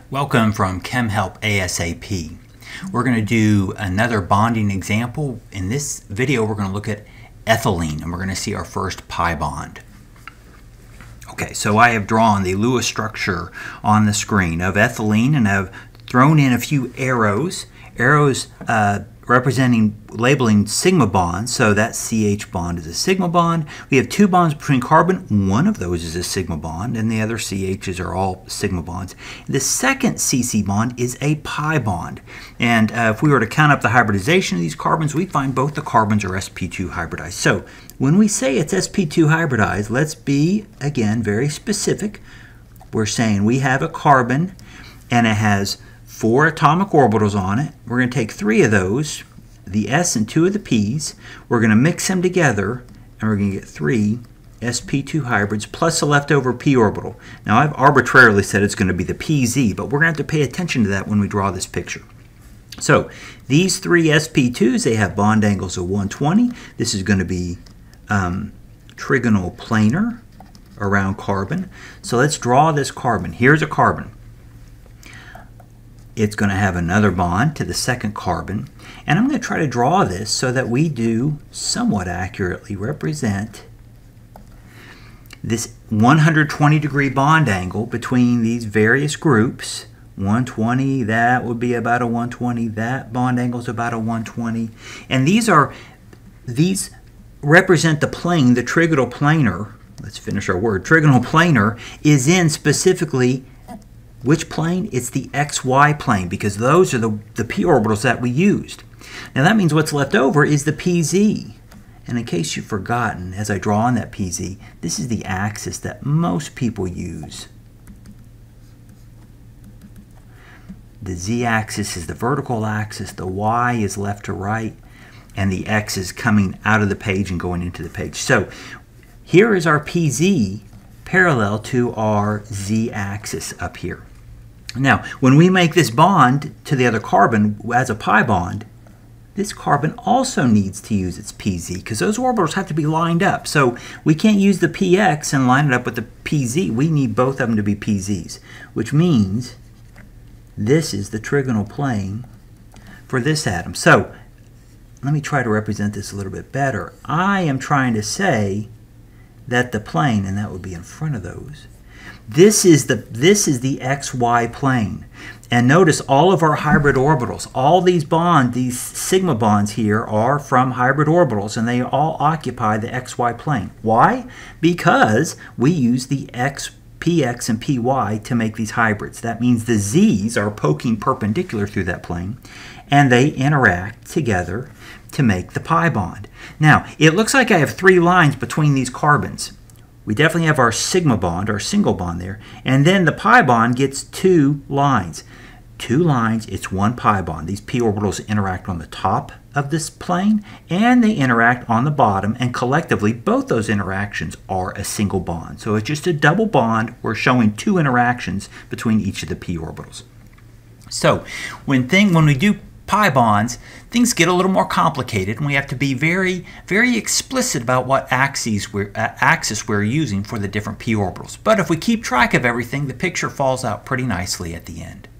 Welcome from ChemHelp ASAP. We're going to do another bonding example. In this video we're going to look at ethylene and we're going to see our first pi bond. Okay, so I have drawn the Lewis structure on the screen of ethylene and I've thrown in a few arrows representing labeling sigma bonds. So that CH bond is a sigma bond. We have two bonds between carbon. One of those is a sigma bond and the other CHs are all sigma bonds. The second CC bond is a pi bond. And if we were to count up the hybridization of these carbons, we find both the carbons are sp2 hybridized. So when we say it's sp2 hybridized, let's be, again, very specific. We're saying we have a carbon and it has 4 atomic orbitals on it. We're going to take 3 of those, the S and 2 of the P's. We're going to mix them together and we're going to get 3 sp2 hybrids plus a leftover p orbital. Now I've arbitrarily said it's going to be the pz, but we're going to have to pay attention to that when we draw this picture. So these 3 sp2s, they have bond angles of 120. This is going to be trigonal planar around carbon. So let's draw this carbon. Here's a carbon. It's going to have another bond to the second carbon. And I'm going to try to draw this so that we do somewhat accurately represent this 120-degree bond angle between these various groups. 120, that would be about a 120. That bond angle is about a 120. And these represent the plane, the trigonal planar. Let's finish our word. Trigonal planar is in specifically which plane? It's the XY plane, because those are the p orbitals that we used. Now that means what's left over is the pz. And in case you've forgotten, as I draw on that pz, this is the axis that most people use. The z-axis is the vertical axis, the y is left to right, and the x is coming out of the page and going into the page. So here is our pz parallel to our z-axis up here. Now, when we make this bond to the other carbon as a pi bond, this carbon also needs to use its pz because those orbitals have to be lined up. So we can't use the px and line it up with the pz. We need both of them to be pz's, which means this is the trigonal plane for this atom. So let me try to represent this a little bit better. I am trying to say that the plane, and that would be in front of those, this is the XY plane. And notice all of our hybrid orbitals, all these bonds, these sigma bonds here are from hybrid orbitals and they all occupy the XY plane. Why? Because we use the px and py to make these hybrids. That means the z's are poking perpendicular through that plane and they interact together to make the pi bond. Now, it looks like I have 3 lines between these carbons. We definitely have our sigma bond, our single bond there, and then the pi bond gets 2 lines. 2 lines, it's 1 pi bond. These p orbitals interact on the top of this plane and they interact on the bottom, and collectively both those interactions are a single bond. So it's just a double bond. We're showing 2 interactions between each of the p orbitals. So when we do pi bonds, things get a little more complicated and we have to be very, very explicit about what axis we're using for the different p orbitals. But if we keep track of everything, the picture falls out pretty nicely at the end.